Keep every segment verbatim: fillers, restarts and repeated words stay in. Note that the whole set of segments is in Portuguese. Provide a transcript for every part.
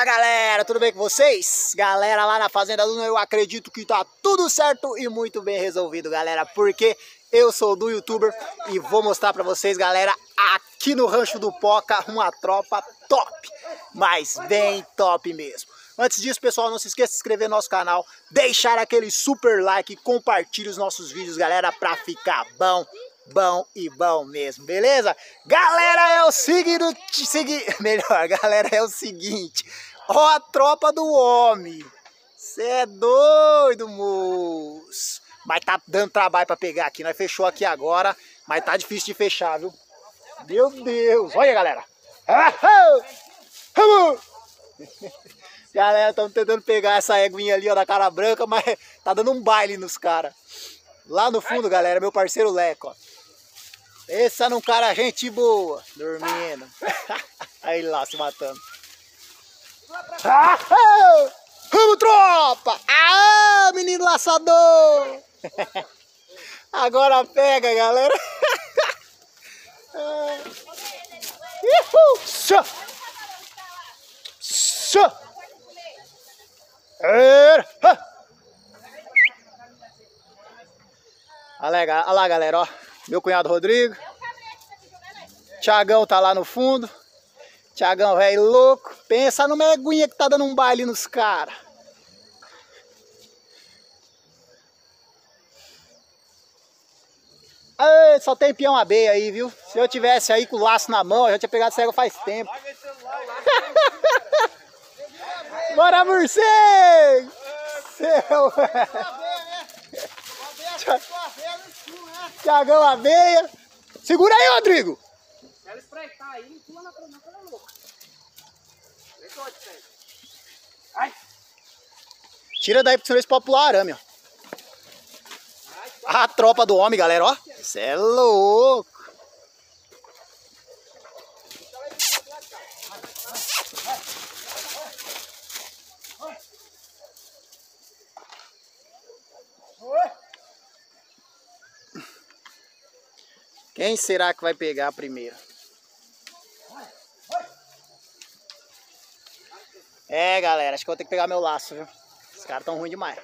Fala galera, tudo bem com vocês? Galera, lá na Fazenda Luna eu acredito que tá tudo certo e muito bem resolvido, galera, porque eu sou do youtuber e vou mostrar pra vocês, galera, aqui no Rancho do Poca, uma tropa top, mas bem top mesmo. Antes disso, pessoal, não se esqueça de se inscrever no nosso canal, deixar aquele super like, compartilhe os nossos vídeos, galera, pra ficar bom. Bom e bom mesmo, beleza? Galera, é o seguinte, segui, melhor, galera, é o seguinte, ó a tropa do homem, cê é doido, moço, mas tá dando trabalho pra pegar aqui, nós fechou aqui agora, mas tá difícil de fechar, viu? Meu Deus, olha galera, galera, estamos tentando pegar essa éguinha ali, ó, da cara branca, mas tá dando um baile nos caras. Lá no fundo, galera, meu parceiro Leco, ó. Esse é um cara gente boa, dormindo. Aí lá, se matando. Ah, oh, vamos, tropa! Ah, menino laçador! Agora pega, galera. Só! Só! Olha lá, galera, ó. Meu cunhado Rodrigo. Thiagão tá lá no fundo. Thiagão, velho louco. Pensa numa eguinha que tá dando um baile nos caras. Só tem peão abeia aí, viu? Se eu tivesse aí com o laço na mão, eu já tinha pegado essa égua faz tempo. Bora, morcego! Seu... Thiagão abeia. Segura aí, Rodrigo. Ela espreitar aí, não pula na coluna, não é louco. Tira daí pra você ver se pode pular arame, ó. A tropa do homem, galera, ó. Cê é louco. Quem será que vai pegar primeiro? É, galera, acho que eu vou ter que pegar meu laço, viu? Os caras tão ruins demais.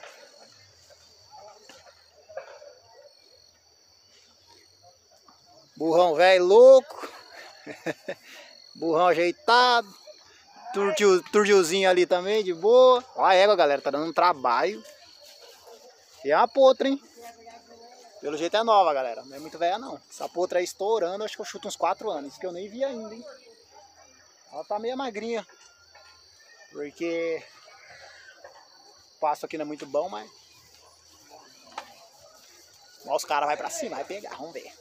Burrão velho louco. Burrão ajeitado. Turtio, turtiozinho ali também, de boa. Ó a égua, galera, tá dando um trabalho. E é uma potra, hein? Pelo jeito é nova, galera. Não é muito velha, não. Essa potra aí estourando, acho que eu chuto uns quatro anos. Isso que eu nem vi ainda, hein? Ela tá meio magrinha. Porque o passo aqui não é muito bom, mas... Ó, os caras vão pra cima, vai pegar, vamos ver.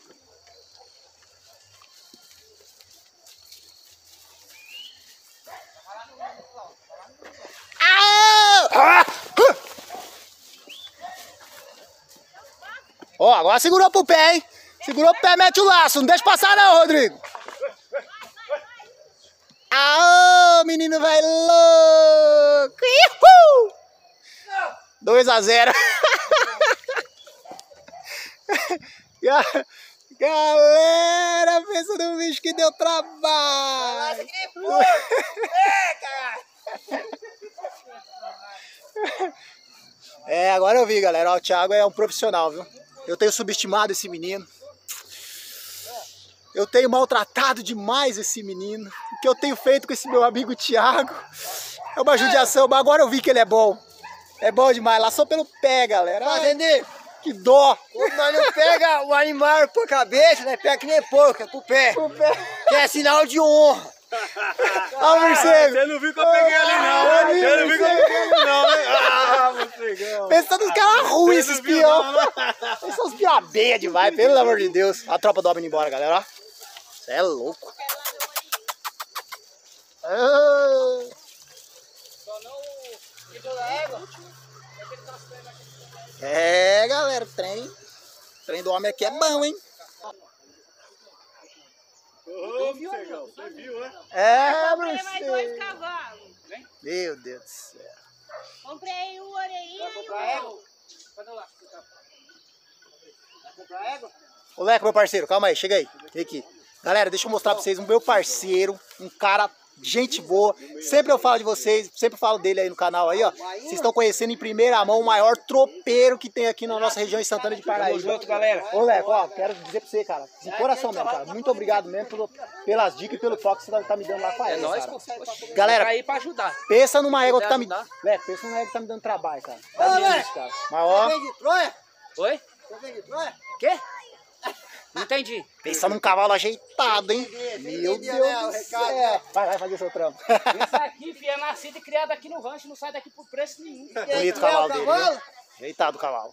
Ó, agora segurou pro pé, hein? Segurou pro pé, mete o laço. Não deixa passar não, Rodrigo. Aô, menino vai louco. Uhul! dois a zero. Galera, pensa no bicho que deu trabalho. É, agora eu vi, galera. Ó, o Thiago é um profissional, viu? Eu tenho subestimado esse menino. Eu tenho maltratado demais esse menino. O que eu tenho feito com esse meu amigo Thiago é uma judiação, mas agora eu vi que ele é bom. É bom demais. Laçou pelo pé, galera. Fazendeiro, que dó. quando nós não pega o animal por cabeça, nós pega que nem porco, é pro pé. O pé. Que é sinal de honra. Ó o morcego. Você não viu que eu peguei ali não, Ah, hein? Você não viu que eu peguei ali não, hein? Ah, morcegão. Pensa nos caras ruins, esses viu, peão. não, né? Esses são os peão abeia demais, pelo amor de Deus. A tropa do homem indo embora, galera, ó. Você é louco. Ah. É, galera, trem. O trem do homem aqui é bom, hein? Ô, morcegão, você viu, né? É, Comprei mais dois morcego. cavalos. Meu Deus do céu. Comprei o orelhinha e o égua? Cadê lá? Vai comprar égua? Ô, Leco, meu parceiro, calma aí, chega aí. Vem aqui. Galera, deixa eu mostrar pra vocês o meu parceiro, um cara gente boa. Sempre eu falo de vocês, sempre falo dele aí no canal aí, ó. Vocês estão conhecendo em primeira mão o maior tropeiro que tem aqui na nossa região em Santana de Paraíba. Tamo junto, galera. Ô, Leco, ó, quero dizer pra você, cara, de coração mesmo, cara. Muito obrigado mesmo pelo, pelas dicas e pelo toque que você tá, tá me dando lá com a É ela, nóis, cara. pô. Galera, Tá aí pra ajudar. pensa numa égua que tá me... ajudar. Leco, pensa numa égua que tá me dando trabalho, cara. Tá Ô, vendo Leco, isso, cara? Mas, ó, Você vem de Troia? Oi? Você vem de Troia? Quê? Não entendi. pensa num cavalo ajeitado, hein? Meu entendi, né, o Deus do recado, céu. né? Vai, vai fazer seu trampo. Esse aqui, filho, é nascido e criado aqui no rancho, não sai daqui por preço nenhum. Bonito o Quer o cavalo dele, cavalo? viu? Ajeitado o cavalo.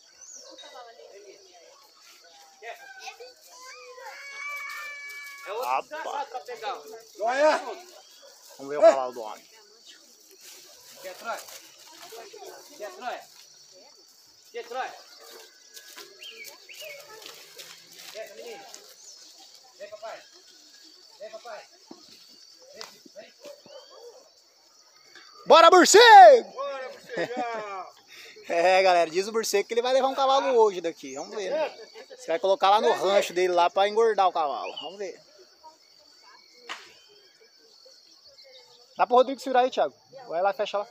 É outro Rapaz. desgraçado pra pegar. ó. Troia! Vamos ver o cavalo do homem. Quer Troia? Quer Troia? Quer Troia? Vem, menino. Vem, papai. Vem, papai. Vem, vem. Bora, morcego! Bora, morcegão! É, galera, diz o morcego que ele vai levar um cavalo hoje daqui. Vamos ver, né? Você vai colocar lá no rancho dele lá pra engordar o cavalo. Vamos ver. Dá pro Rodrigo segurar aí, Thiago. Vai lá, fecha lá.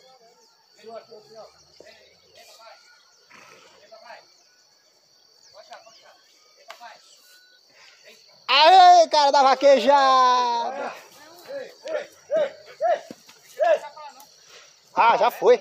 Aê, cara da vaquejada! Ah, já foi.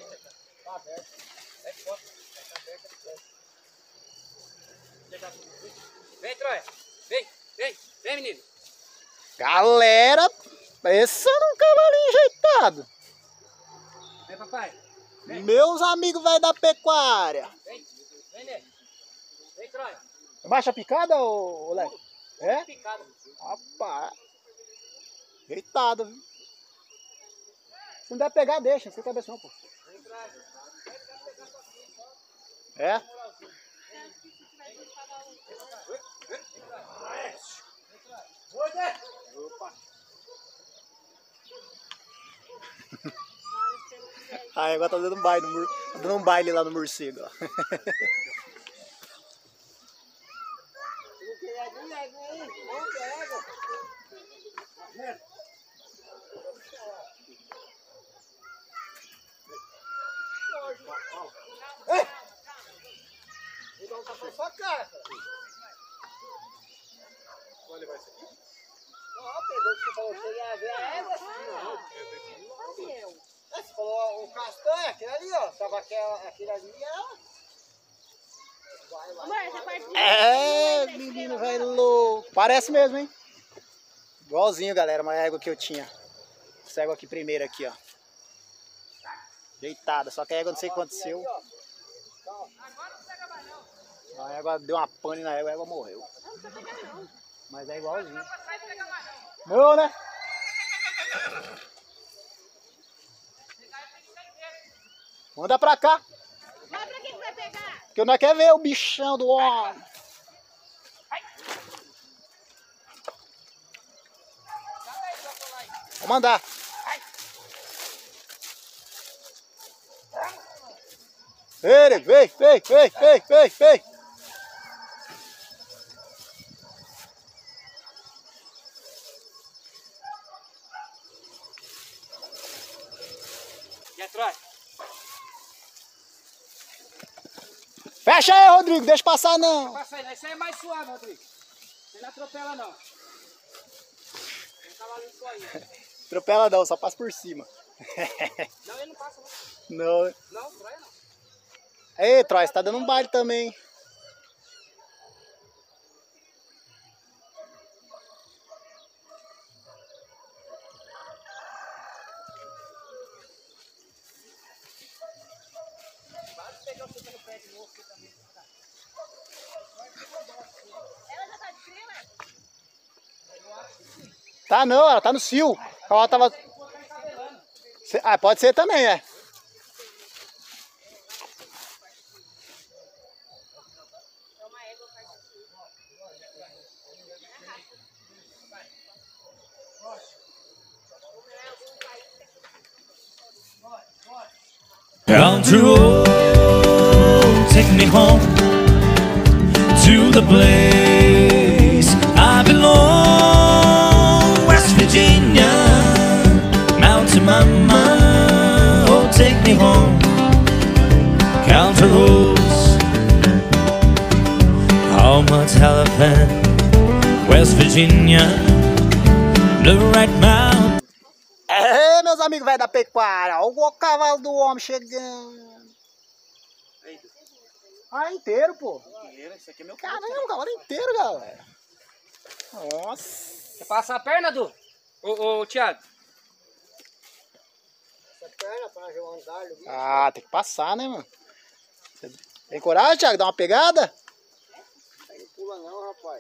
Vem, Troia. Vem, vem, vem, menino. Galera, pensa num cavalinho ajeitado. Vem, papai. Meus amigos vai da pecuária. Vem, vem, né? Vem, Troia. Baixa picada, ô, ô Leco? É? Picada. Rapaz. Ajeitado, viu? Se não der pegar, deixa. Não fica cabeça não, pô. É? Ah, agora tá dando um baile, no mur... tá dando um baile lá no morcego, ó. Vou dar um tapa na sua cara, cara. Vai levar isso aqui? Não, pegou o que você falou, você ia ver a égua assim, ó. É, você falou o castanho, aquele ali, ó. Tava aquela, aquele ali, ela. Vai, vai. Amor, essa parte de É, menino velho louco. Parece mesmo, hein? Igualzinho, galera, uma égua que eu tinha. Essa égua aqui primeiro aqui, ó. Ajeitada, só que a égua não sei o que aconteceu. A égua deu uma pane na égua, a égua morreu. Mas é igualzinho. Não, né? Manda pra cá. Vai pra quem vai pegar? Porque eu não quero ver o bichão do homem. Vou mandar. Vem, vem, vem, vem, vem, vem, vem. Quer Troia? Fecha aí, Rodrigo, deixa passar não. Passa aí, né? Isso aí é mais suave, Rodrigo. Você não atropela, não. Tem um cavalinho só aí. Atropela não, só passa por cima. Não, ele não passa, não. Não. Não, Troia não. Ei, Troia, você tá dando um baile também. Ela já tá de frio, né? Tá não, ela tá no cio. Ela tava... Cê- Ah, pode ser também, é. Country road, take me home to the place I belong, West Virginia. my mind, oh take me home. Counter Roads, Alma, Halifax, West Virginia, the right mount. É, meus amigos velho da pecuária, olha o cavalo do homem chegando. Ah, inteiro, pô. Esse aqui é meu Caramba, o cavalo inteiro, galera. Nossa. Quer passar a perna, Du? Ô, ô, Thiago. Essa perna pra eu andar no bicho. Ah, tem que passar, né, mano? Tem coragem, Thiago? Dá uma pegada? Aí não pula não, rapaz.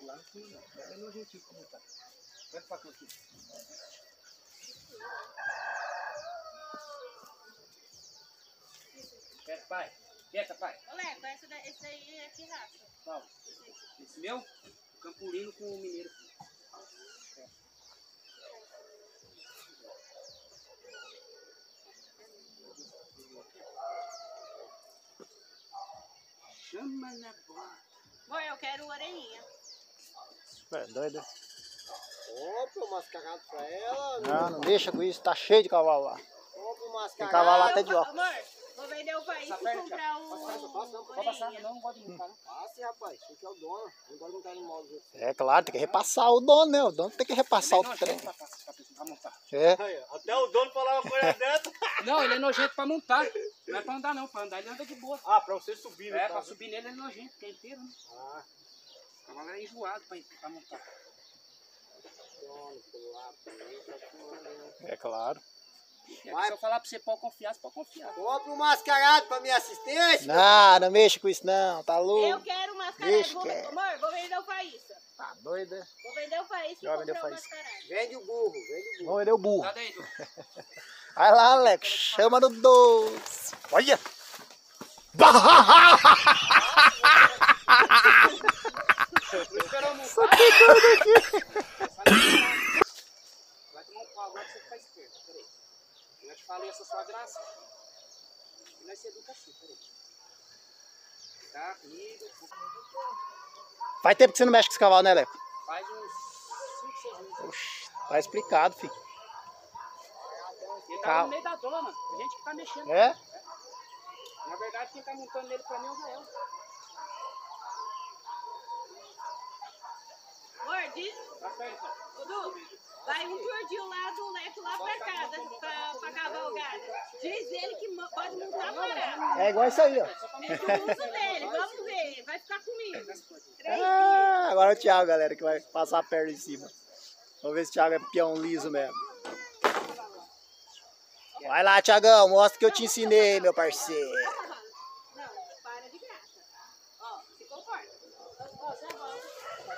Quieta, pai. Quieta, pai. Ô, Leco, esse daí, esse daí é que raça. Qual? Esse meu? Campolino com o mineiro. Chama na bola. Amor, eu quero orelhinha. É doido. Compra o mascarado pra ela. Não, não deixa com isso, tá cheio de cavalo lá. Compra o Tem mascarado. cavalo lá até Eu de vou- óculos. Amor, vou vender o país e Essa perna, comprar Thiago. um Pode passar, pode não, pode passar, orelhinha. não, não pode montar, não. Ah, sim, rapaz. Você que é o dono. Não pode montar animal do jeito. É claro, tem que repassar o dono, né? O dono tem que repassar o Ele é trem. nojento pra, pra, pra montar. É. Até o dono falava coisa dessa. Não, ele é nojento pra montar. Não é pra andar, não. Pra andar ele anda de boa. Ah, pra você subir, né? É, pra subir nele ele é nojento, porque é inteiro, né? Ah, O cavalo é enjoado pra, pra montar. dono, pular, pular, tá pulando, né? É claro. É que se eu falar pra você pode confiar, você pode confiar. Compra o mascarado pra minha assistência. Não, não mexa com isso não, tá Eu louco. quero mascarado. Deixa Vou, que é. amor, vou vender o país. Tá doido, né? Vou vender o país e Já vendeu comprar o o país. mascarado. Vende o burro, vende o burro. Vamos vender o burro. Tá daí, Du. Vai lá, Alex, chama no doce. Olha! Não esperou montar. Só que doido aqui. Vai tomar um pau agora que você ficar esperto. Peraí. Eu já te falei essa sua graça. E nós se educa assim, peraí. Tá, comigo. Faz tempo que você não mexe com esse cavalo, né, Leco? Faz uns cinco, seis meses. Oxi, tá explicado, filho. Ele tá Calma. no meio da dona. A gente que tá mexendo. É? Na verdade, quem tá montando nele pra mim é o Rael. Amor, diz, Tá perto, ó. ô, Du, vai um tordinho lá do Leco lá pra casa, pra, pra cavalgada. Diz ele que mo- pode montar parado. É igual isso aí, ó. É do uso dele, vamos ver. Vai ficar comigo. Três dias. Ah, agora é o Thiago, galera, que vai passar a perna em cima. Vamos ver se o Thiago é peão liso mesmo. Vai lá, Thiagão, mostra que eu te ensinei, meu parceiro. Não, para de graça. Ó, se comporta. Ó, você volta.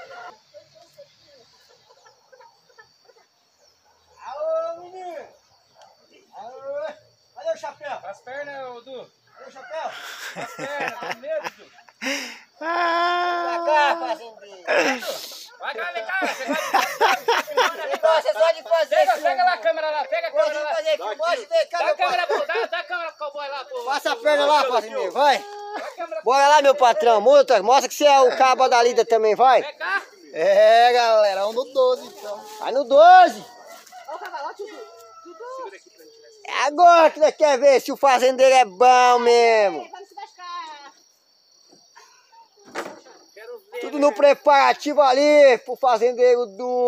Alô, menino. Alô. Cadê o chapéu? As pernas, ô, Du. Cadê o chapéu? As pernas, tá com medo, Du? Pra cá, fazendeiro. Vai cá, vem cá. Você vai... Você pode fazer Pega, isso. pega lá a câmera lá, pega a Pode câmera lá. fazer aqui. Pode ver, Dá cadê a o câmera, pô, dá, dá a câmera cowboy lá, pô. Passa a perna lá, fazendeiro, vai. Dá a câmera, Bora lá, meu patrão. Mostra, mostra que você é o cabo da lida também, vai. vem cá. É, galera, um no doze, então. Vai no doze. Ó, o cavalo, ó, Tudu. Tudu. É agora que nós quer ver se o fazendeiro é bom mesmo. Vamos se lascar. Quero ver. Tudo no preparativo ali pro fazendeiro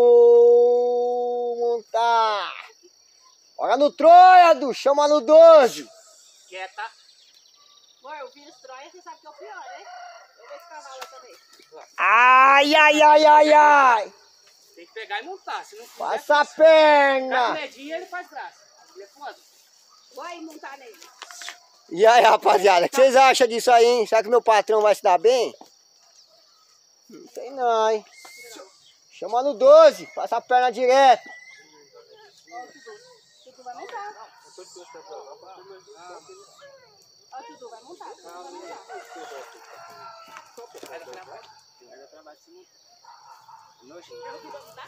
do montar. Bora no Troia, Du, chama no doze. Quieta. Amor, o vírus Troia, você sabe que é o pior, né? Eu vou esse cavalo lá também. Ai, ai, ai, ai, ai. Tem que pegar e montar, se não fizer... Passa a Tá com perna. medinho, ele faz graça. Ele é foda. Vou aí montar nele. E aí, rapaziada, o que vocês acham disso aí, hein? Será que meu patrão vai se dar bem? Não sei não, hein? Chama no doze, passa a perna direto. Tudo vai montar. Ó, Tudu, vai montar. Tudu vai montar. Vai dar trabalho. Vai dar trabalho se montar. Nojento. Eu que vou montar?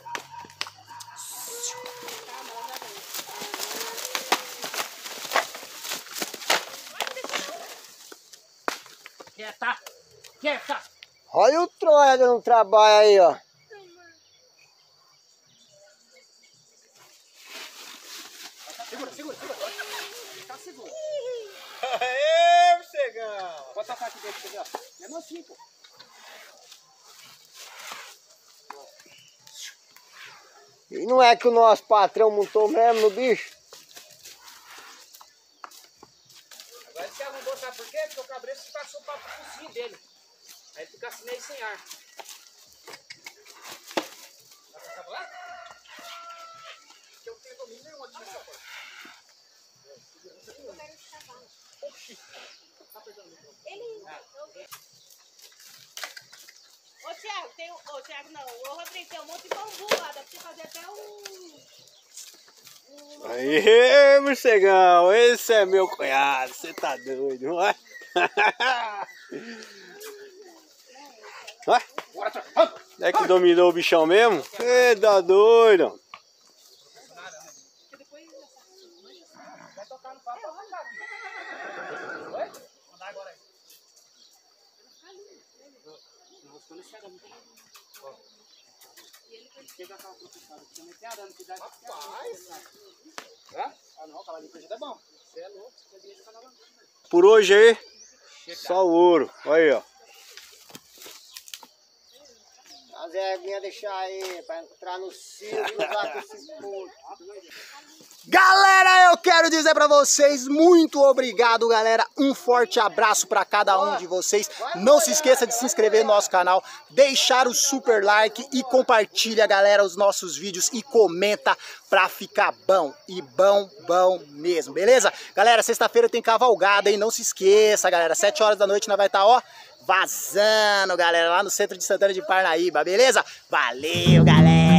Calma, ela já vem. Quieta. Quieta. Olha o Troia dando um trabalho aí, ó. Segura. Segura, segura. Tá seguro. Aê, morcegão! Pode tocar aqui dentro, você ó. É mansinho, pô. E não é que o nosso patrão montou mesmo no bicho? Agora ele se arrombou, sabe por quê? Porque o cabresto passou para o focinho dele. Aí fica assim meio sem ar. Vai passar lá? Eu tenho domínio nenhum aqui, só. Ele... Ô, Thiago, tem um... Ô, Thiago, não. Ô, Rodrigo, tem um monte de bambu lá. Dá pra você fazer até um... um... Aê, morcegão! Esse é meu cunhado, você tá doido, não é? É que dominou o bichão mesmo? Você tá doido? Vai tocar no papo, vai tocar aqui. Oi? Mandar agora aí. Enroscando esse arame. Ó. Chega aquela professora, que também tem arame, que dá... Rapaz! Hã? Ah não, aquela ali é bom. Você é louco, você devia ficar na lâmpada. Por hoje aí, só o ouro. Olha aí, ó. A Zeguinha deixar aí pra entrar no circo lá com esses putos. Galera, eu quero dizer pra vocês, muito obrigado, galera. Um forte abraço pra cada um de vocês. Não se esqueça de se inscrever no nosso canal, deixar o super like e compartilha, galera, os nossos vídeos e comenta pra ficar bom. E bom, bom mesmo, beleza? Galera, sexta-feira tem cavalgada, hein? Não se esqueça, galera. Sete horas da noite nós vai estar, ó, vazando, galera, lá no centro de Santana de Parnaíba, beleza? Valeu, galera!